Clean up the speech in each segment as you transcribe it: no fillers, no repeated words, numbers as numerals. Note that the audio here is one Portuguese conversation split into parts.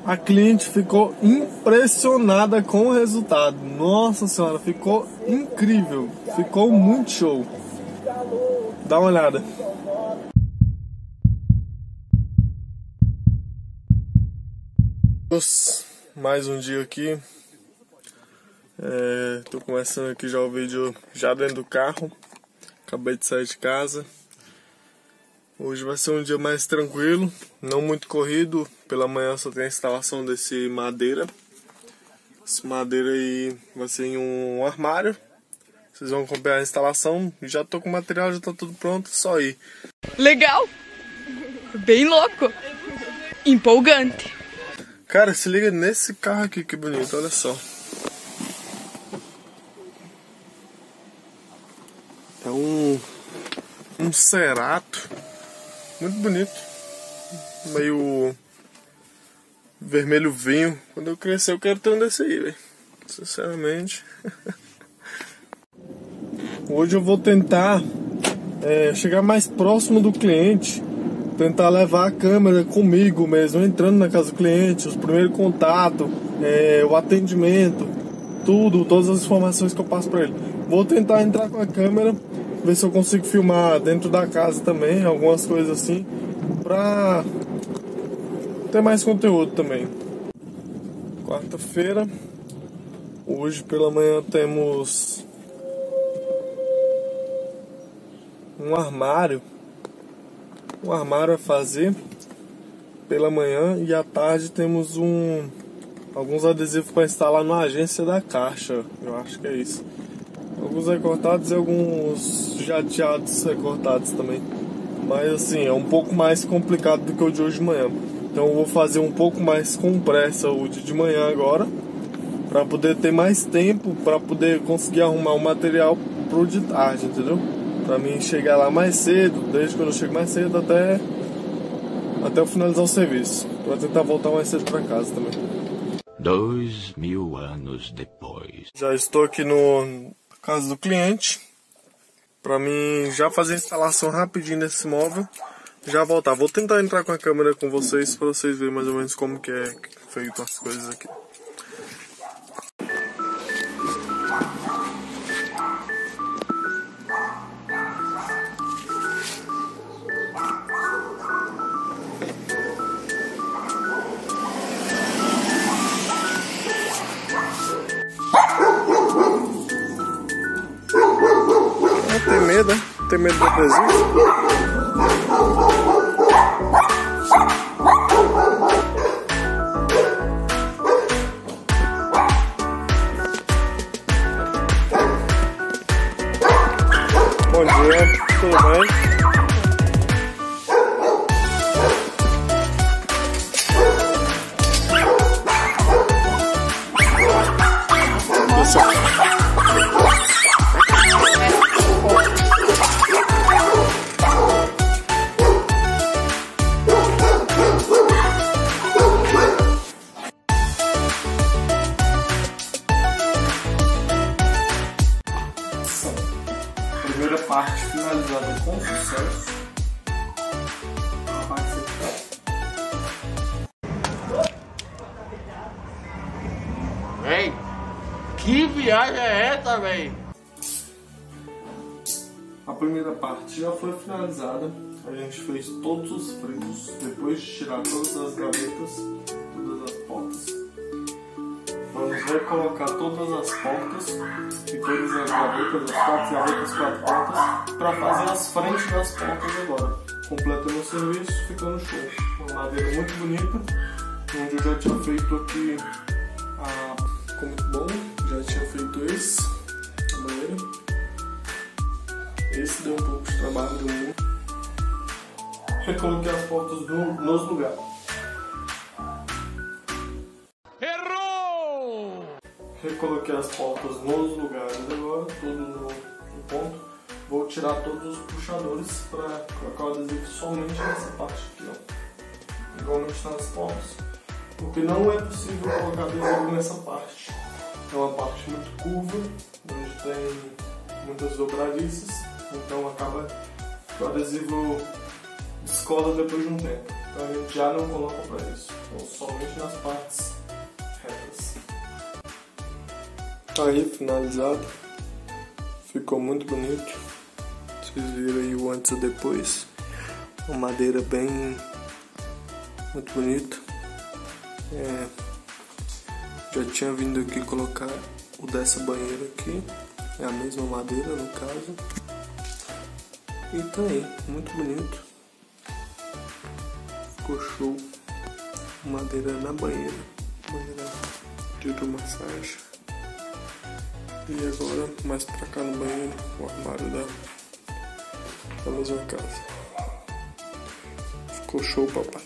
A cliente ficou impressionada com o resultado. Nossa senhora, ficou incrível. Ficou muito show. Dá uma olhada. Mais um dia aqui. Tô começando aqui já o vídeo já dentro do carro. Acabei de sair de casa. Hoje vai ser um dia mais tranquilo, não muito corrido. Pela manhã só tem a instalação desse madeira. Esse madeira aí vai ser em um armário. Vocês vão acompanhar a instalação. Já tô com o material, já tá tudo pronto, só ir. Legal! Bem louco! Empolgante! Cara, se liga nesse carro aqui, que bonito, olha só. É um Cerato. Muito bonito. Meio vermelho vinho. Quando eu crescer eu quero ter um desse aí, velho. Sinceramente. Hoje eu vou tentar chegar mais próximo do cliente. Tentar levar a câmera comigo mesmo, entrando na casa do cliente, os primeiros contatos, o atendimento, todas as informações que eu passo para ele. Vou tentar entrar com a câmera, ver se eu consigo filmar dentro da casa também, algumas coisas assim, pra ter mais conteúdo também. Quarta-feira, hoje pela manhã temos um armário a fazer pela manhã, e à tarde temos alguns adesivos para instalar na agência da Caixa, eu acho que é isso. Alguns recortados e alguns jateados recortados também. Mas assim, é um pouco mais complicado do que o de hoje de manhã. Então eu vou fazer um pouco mais com pressa o de manhã agora, para poder ter mais tempo, para poder conseguir arrumar o material pro de tarde, entendeu? Pra mim chegar lá mais cedo, desde quando eu chego mais cedo até eu finalizar o serviço. Pra tentar voltar mais cedo pra casa também. 2000 anos depois. Já estou aqui no casa do cliente. Pra mim já fazer a instalação rapidinho desse móvel. Já voltar. Vou tentar entrar com a câmera com vocês, pra vocês verem mais ou menos como que é feito as coisas aqui. Tem medo, né? Tem medo do adesivo? Bom dia, tudo bem? Primeira parte finalizada com sucesso. A parte central. Véi, que viagem é essa, véi? A primeira parte já foi finalizada. A gente fez todos os freios. Depois de tirar todas as gavetas, todas as portas. Vamos recolocar todas as portas e todas as gavetas, as 4 gavetas, 4 portas, para fazer as frentes das portas agora. Completando o serviço, ficando show. Uma madeira muito bonita, onde eu já tinha feito aqui ficou muito bom, já tinha feito esse, a madeira. Esse deu um pouco de trabalho, deu muito. Recoloquei as portas nos lugares. Recoloquei as portas nos lugares agora, tudo no ponto. Vou tirar todos os puxadores para colocar o adesivo somente nessa parte aqui, ó. Igualmente nas portas. Porque não é possível colocar adesivo nessa parte. É uma parte muito curva, onde tem muitas dobradiças, então acaba que o adesivo descola depois de um tempo. Então a gente já não coloca para isso, então somente nas partes retas. Aí finalizado, ficou muito bonito. Vocês viram aí o antes e depois, uma madeira bem muito bonita. Já tinha vindo aqui colocar o dessa banheira aqui, é a mesma madeira no caso. E tá aí, muito bonito. Ficou show. Madeira na banheira, banheira de hidromassagem. E agora mais pra cá no banheiro, o armário da mesma casa. Ficou show, papai.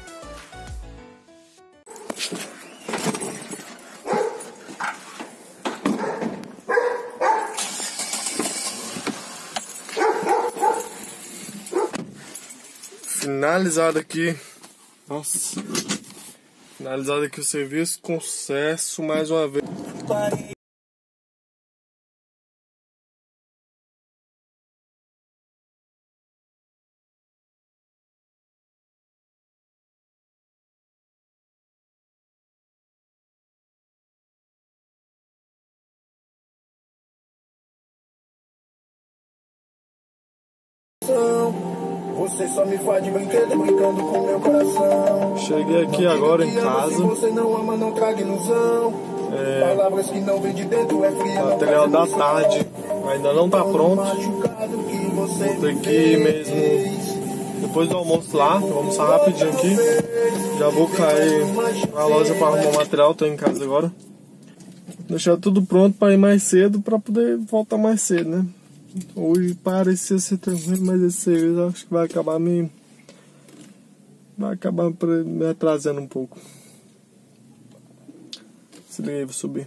Finalizado aqui, nossa, finalizado aqui o serviço com sucesso mais uma vez. Você só me faz de brinquedo, brincando com meu coração. Cheguei aqui agora em casa. Se você não ama, não traga ilusão. Palavras que não vem de dentro, é fria. Material da tarde ainda não tá pronto. Vou ter que ir mesmo depois do almoço lá. Vou almoçar rapidinho aqui. Já vou cair na loja para arrumar o material. Tô em casa agora. Deixar tudo pronto para ir mais cedo, para poder voltar mais cedo, né? Hoje parecia ser tranquilo, mas esse serviço acho que vai acabar me atrasando um pouco. Se liga aí, vou subir.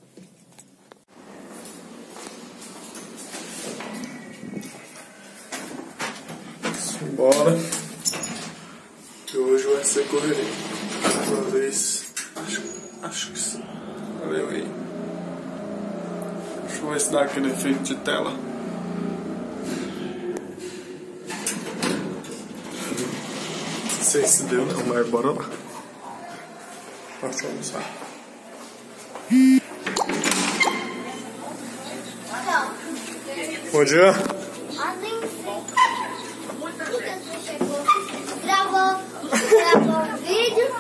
Bora. Que hoje vai ser correria. Uma vez. Acho que sim. Valeu aí. Deixa eu ver se dá aquele efeito de tela. Não sei se deu não, mas bora lá. Pode almoçar. Bom dia. Gravou o vídeo.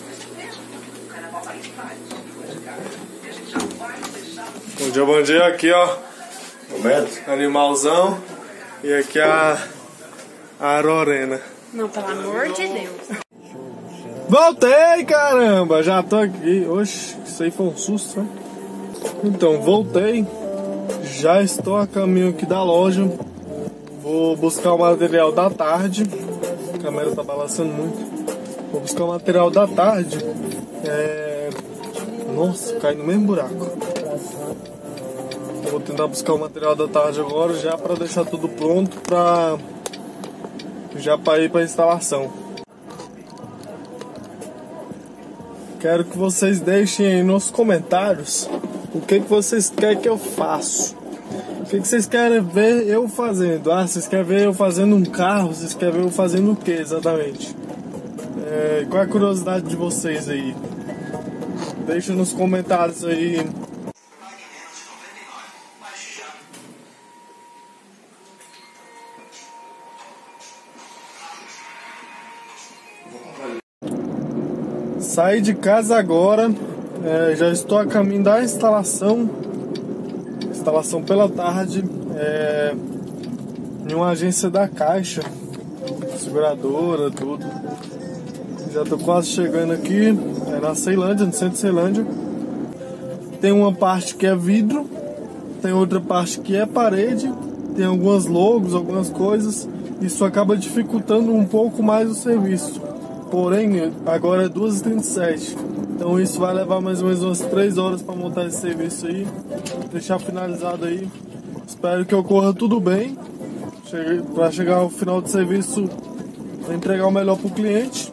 Bom dia, aqui ó. Roberto. Animalzão. E aqui a Lorena. Não, pelo amor de Deus. Voltei, caramba! Já tô aqui. Oxe, isso aí foi um susto, né? Então, voltei. Já estou a caminho aqui da loja. Vou buscar o material da tarde. A câmera tá balançando muito. Vou buscar o material da tarde. Nossa, cai no mesmo buraco. Vou tentar buscar o material da tarde agora, já para deixar tudo pronto para ir para instalação. Quero que vocês deixem aí nos comentários o que vocês querem que eu faça. O que vocês querem ver eu fazendo? Ah, vocês querem ver eu fazendo um carro? Vocês querem ver eu fazendo o que exatamente? Qual é a curiosidade de vocês aí? Deixa nos comentários aí. Saí de casa agora, já estou a caminho da instalação pela tarde, em uma agência da Caixa, seguradora, tudo. Já estou quase chegando aqui, na Ceilândia, no centro de Ceilândia. Tem uma parte que é vidro, tem outra parte que é parede, tem algumas logos, algumas coisas. Isso acaba dificultando um pouco mais o serviço. Porém, agora é 2h37, então isso vai levar mais ou menos umas 3 horas para montar esse serviço aí, deixar finalizado aí. Espero que ocorra tudo bem, para chegar ao final do serviço, entregar o melhor para o cliente.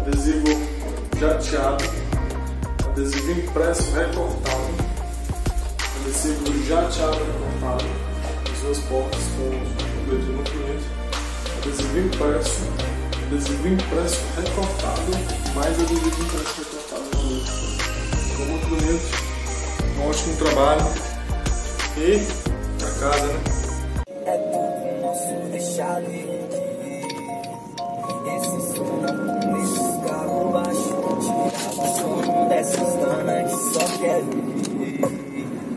adesivo jateado, adesivo impresso recortado, adesivo jateado recortado, as duas portas com o dedo muito bonito, adesivo impresso recortado, mais adesivo impresso recortado, ficou muito bonito, um ótimo trabalho. E pra casa, né? É tudo nosso deixado ir. Esse som nesses carros baixos, tirava o sono dessas danas que só quer vir.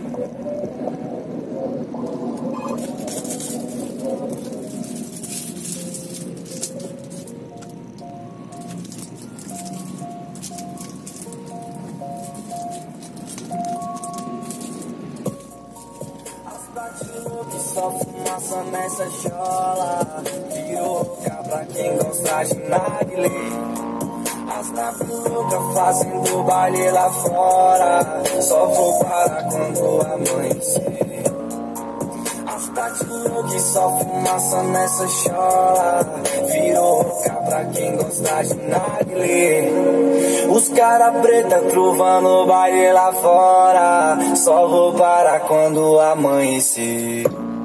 Que só fumaça nessa chola, virou louca pra quem gosta de narguilé. As naves loucas fazendo baile lá fora, só vou parar quando amanhecer. As tati loucas só fumaça nessa chola, virou louca pra quem gosta de narguilé. Os cara preta trovando baile lá fora, só vou parar quando amanhecer.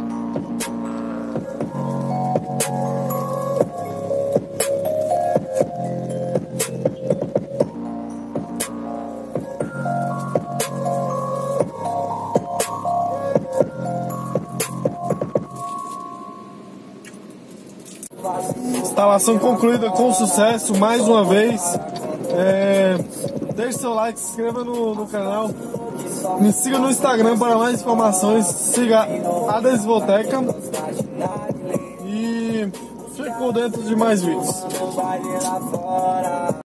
Instalação concluída com sucesso, mais uma vez. Deixe seu like, se inscreva no canal, me siga no Instagram para mais informações, siga a Adesivoteca e fique por dentro de mais vídeos.